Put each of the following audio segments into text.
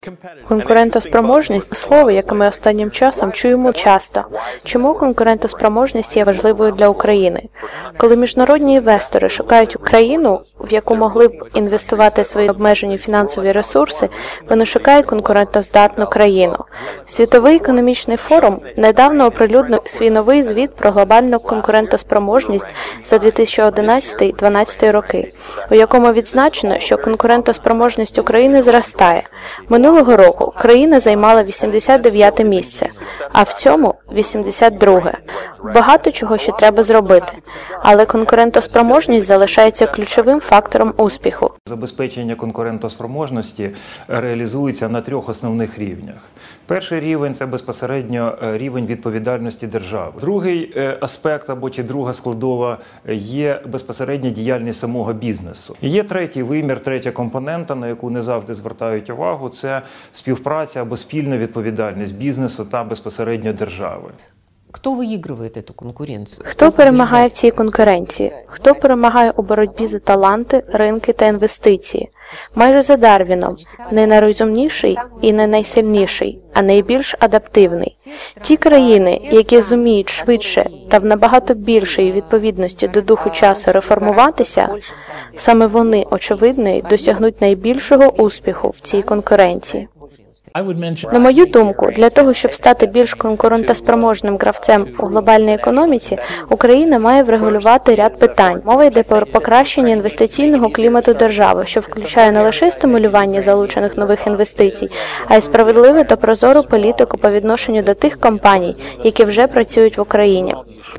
Конкурентоспроможність – слово, яке ми останнім часом чуємо часто. Чому конкурентоспроможність є важливою для України? Коли міжнародні інвестори шукають країну, в яку могли б інвестувати свої обмежені фінансові ресурси, вони шукають конкурентоздатну країну. Світовий економічний форум недавно оприлюднив свій новий звіт про глобальну конкурентоспроможність за 2011-2012 роки, у якому відзначено, що конкурентоспроможність України зростає. Минулого року країна займала 89-те місце, а в цьому 82-ге. Багато чого ще треба зробити, але конкурентоспроможність залишається ключовим фактором успіху. Забезпечення конкурентоспроможності реалізується на 3 основних рівнях. Перший рівень – це безпосередньо рівень відповідальності держави. Другий аспект або друга складова є безпосередня діяльність самого бізнесу. І є третій вимір, третя компонента, на яку не завжди звертають увагу – це співпраця або спільна відповідальність бізнесу та безпосередньо держави. Хто виігрує цю конкуренцію? Хто перемагає в цій конкуренції? Хто перемагає у боротьбі за таланти, ринки та інвестиції? Майже за Дарвіном – не найрозумніший і не найсильніший, а найбільш адаптивний. Ті країни, які зуміють швидше та в набагато більшій відповідності до духу часу реформуватися, саме вони, очевидно, досягнуть найбільшого успіху в цій конкуренції. На мою думку, для того, щоб стати більш конкурентоспроможним гравцем у глобальній економіці, Україна має врегулювати ряд питань. Мова йде про покращення інвестиційного клімату держави, що включає не лише стимулювання залучених нових інвестицій, а й справедливу та прозору політику по відношенню до тих компаній, які вже працюють в Україні.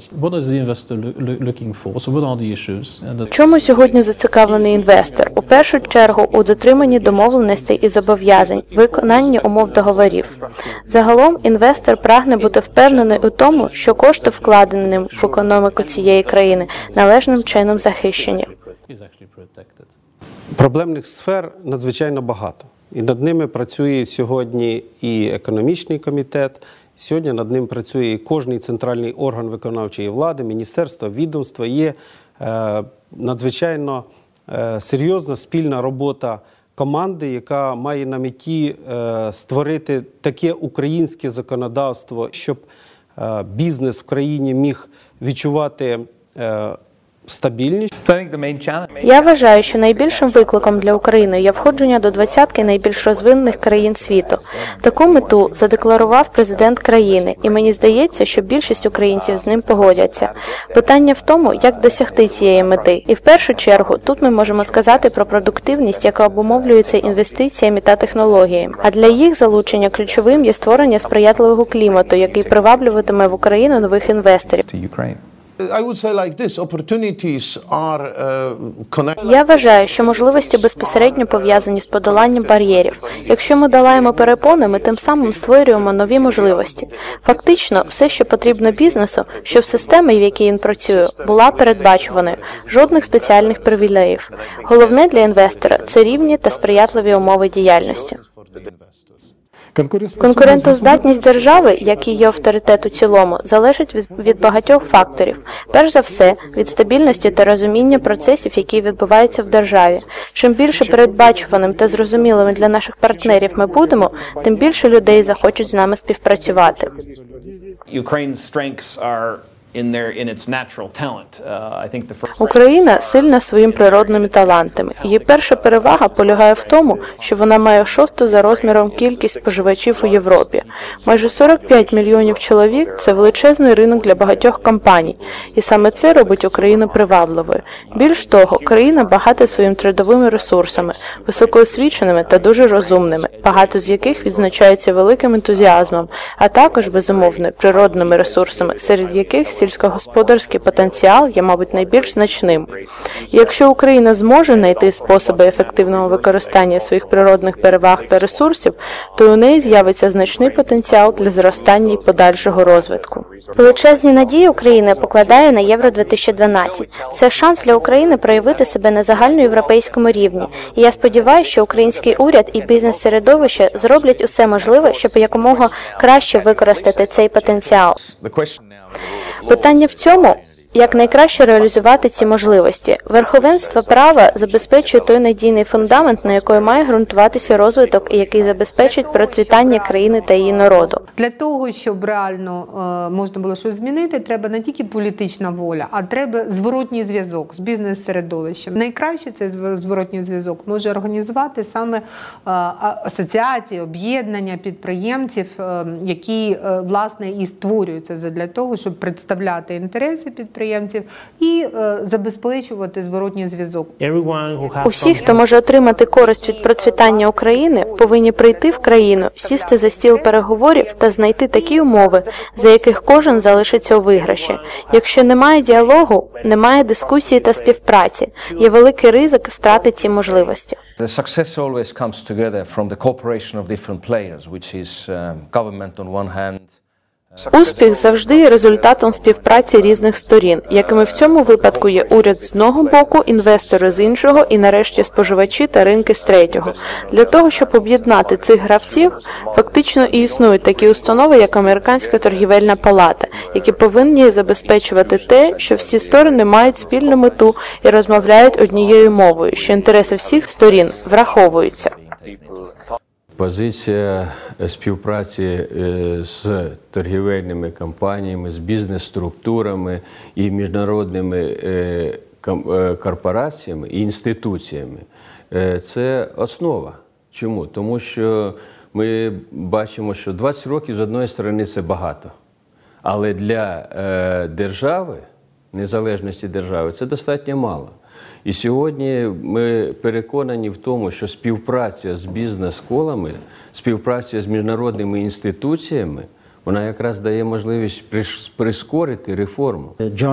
Чому сьогодні зацікавлений інвестор? У першу чергу у дотриманні домовленостей і зобов'язань, виконанні умов договорів. Загалом інвестор прагне бути впевнений у тому, що кошти, вкладені ним в економіку цієї країни, належним чином захищені. Проблемних сфер надзвичайно багато. І над ними працює сьогодні і економічний комітет, сьогодні над ним працює і кожний центральний орган виконавчої влади, міністерства, відомства. Є надзвичайно серйозна спільна робота команди, яка має на меті створити таке українське законодавство, щоб бізнес в країні міг відчувати стабільність. Я вважаю, що найбільшим викликом для України є входження до 20-ки найбільш розвинених країн світу. Таку мету задекларував президент країни, і мені здається, що більшість українців з ним погодяться. Питання в тому, як досягти цієї мети. І в першу чергу, тут ми можемо сказати про продуктивність, яка обумовлюється інвестиціями та технологіями. А для їх залучення ключовим є створення сприятливого клімату, який приваблюватиме в Україну нових інвесторів. Я вважаю, що можливості безпосередньо пов'язані з подоланням бар'єрів. Якщо ми долаємо перепони, ми тим самим створюємо нові можливості. Фактично, все, що потрібно бізнесу, щоб система, в якій він працює, була передбачуваною. Жодних спеціальних привілеїв. Головне для інвестора – це рівні та сприятливі умови діяльності. Конкурентоздатність держави, як і її авторитет у цілому, залежить від багатьох факторів. Перш за все, від стабільності та розуміння процесів, які відбуваються в державі. Чим більше передбачуваним та зрозумілими для наших партнерів ми будемо, тим більше людей захочуть з нами співпрацювати. Україна сильна своїми природними талантами. Її перша перевага полягає в тому, що вона має 6-ту за розміром кількість споживачів у Європі. Майже 45 мільйонів чоловік – це величезний ринок для багатьох компаній. І саме це робить Україну привабливою. Більш того, країна багата своїми трудовими ресурсами, високоосвіченими та дуже розумними, багато з яких відзначаються великим ентузіазмом, а також, безумовно, природними ресурсами, серед яких сільськогосподарський потенціал є, мабуть, найбільш значним. І якщо Україна зможе знайти способи ефективного використання своїх природних переваг та ресурсів, то у неї з'явиться значний потенціал для зростання і подальшого розвитку. Величезні надії Україна покладає на Євро-2012. Це шанс для України проявити себе на загальноєвропейському рівні. І я сподіваюся, що український уряд і бізнес-середовище зроблять усе можливе, щоб якомога краще використати цей потенціал. Питання в цьому, Як найкраще реалізувати ці можливості? Верховенство права забезпечує той надійний фундамент, на який має ґрунтуватися розвиток і який забезпечить процвітання країни та її народу. Для того, щоб реально можна було щось змінити, треба не тільки політична воля, а треба зворотній зв'язок з бізнес-середовищем. Найкраще цей зворотній зв'язок може організувати саме асоціації, об'єднання підприємців, які, власне, і створюються для того, щоб представляти інтереси підприємців і забезпечувати зворотній зв'язок. Усі, хто може отримати користь від процвітання України, повинні прийти в країну, сісти за стіл переговорів та знайти такі умови, за яких кожен залишиться у виграші. Якщо немає діалогу, немає дискусії та співпраці, є великий ризик втрати ці можливості. The success always comes together from the cooperation of different players, which is government on one hand. Успіх завжди є результатом співпраці різних сторін, якими в цьому випадку є уряд з одного боку, інвестори з іншого і нарешті споживачі та ринки з третього. Для того, щоб об'єднати цих гравців, фактично і існують такі установи, як Американська торгівельна палата, які повинні забезпечувати те, що всі сторони мають спільну мету і розмовляють однією мовою, що інтереси всіх сторін враховуються. Позиція співпраці з торгівельними компаніями, з бізнес-структурами і міжнародними корпораціями і інституціями – це основа. Чому? Тому що ми бачимо, що 20 років з одної сторони це багато, але для держави, незалежності держави, це достатньо мало. І сьогодні ми переконані в тому, що співпраця з бізнес-колами, співпраця з міжнародними інституціями, вона якраз дає можливість прискорити реформу.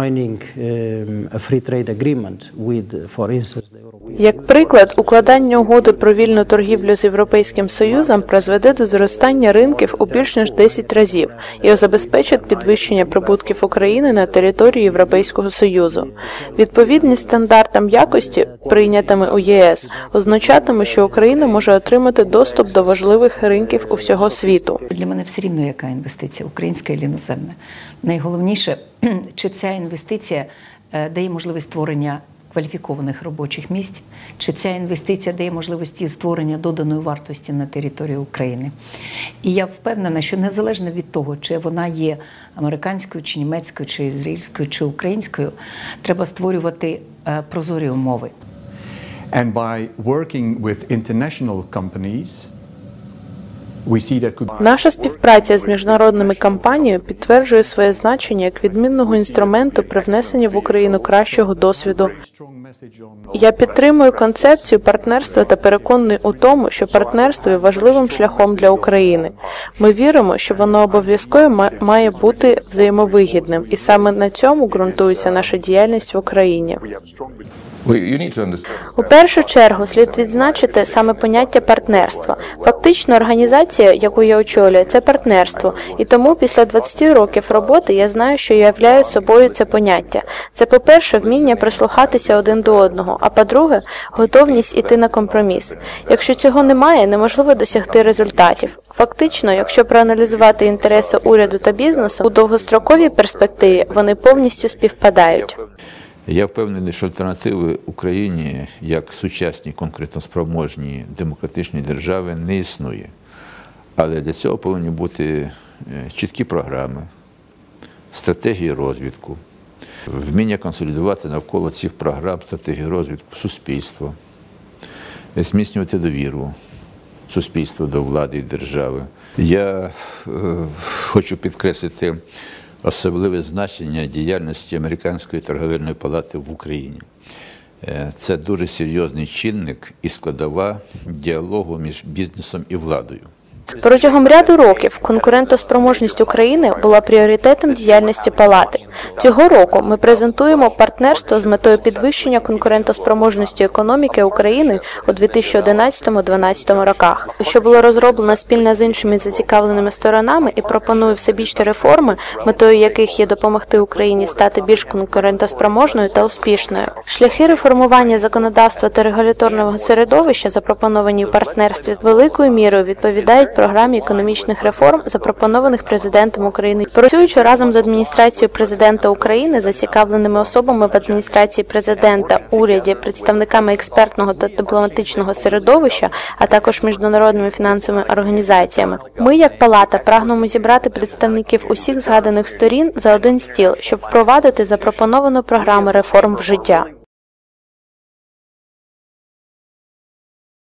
Як приклад, укладання угоди про вільну торгівлю з Європейським Союзом призведе до зростання ринків у більш ніж 10 разів і забезпечить підвищення прибутків України на території Європейського Союзу. Відповідність стандартам якості, прийнятими у ЄС, означатиме, що Україна може отримати доступ до важливих ринків у всього світу. Для мене все рівно, яка інвестиція, українська чи іноземна. Найголовніше, чи ця інвестиція дає можливість створення кваліфікованих робочих місць, чи ця інвестиція дає можливості створення доданої вартості на території України. І я впевнена, що незалежно від того, чи вона є американською, чи німецькою, чи ізраїльською, чи українською, треба створювати прозорі умови. And by working with international companies, наша співпраця з міжнародними компаніями підтверджує своє значення як відмінного інструменту при внесенні в Україну кращого досвіду. Я підтримую концепцію партнерства та переконаний у тому, що партнерство є важливим шляхом для України. Ми віримо, що воно обов'язково має бути взаємовигідним, і саме на цьому ґрунтується наша діяльність в Україні. У першу чергу слід відзначити саме поняття партнерства. Фактично, організація, яку я очолюю, це партнерство. І тому після 20 років роботи я знаю, що являє собою це поняття. Це, по-перше, вміння прислухатися один до одного, а по-друге, готовність іти на компроміс. Якщо цього немає, неможливо досягти результатів. Фактично, якщо проаналізувати інтереси уряду та бізнесу, у довгостроковій перспективі вони повністю співпадають. Я впевнений, що альтернативи Україні як сучасній конкурентоспроможній демократичній держави не існує. Але для цього повинні бути чіткі програми, стратегії розвитку, вміння консолідувати навколо цих програм стратегії розвитку суспільство, зміцнювати довіру суспільства до влади і держави. Я хочу підкреслити особливе значення діяльності Американської торгівельної палати в Україні. Це дуже серйозний чинник і складова діалогу між бізнесом і владою. Протягом ряду років конкурентоспроможність України була пріоритетом діяльності палати. Цього року ми презентуємо партнерство з метою підвищення конкурентоспроможності економіки України у 2011-2012 роках, що було розроблено спільно з іншими зацікавленими сторонами і пропонує всебічні реформи, метою яких є допомогти Україні стати більш конкурентоспроможною та успішною. Шляхи реформування законодавства та регуляторного середовища, запропоновані в партнерстві, великою мірою відповідають програмі економічних реформ, запропонованих президентом України. Працюючи разом з адміністрацією президента України, зацікавленими особами в адміністрації президента, уряді, представниками експертного та дипломатичного середовища, а також міжнародними фінансовими організаціями, ми, як палата, прагнемо зібрати представників усіх згаданих сторін за один стіл, щоб впровадити запропоновану програму реформ в життя.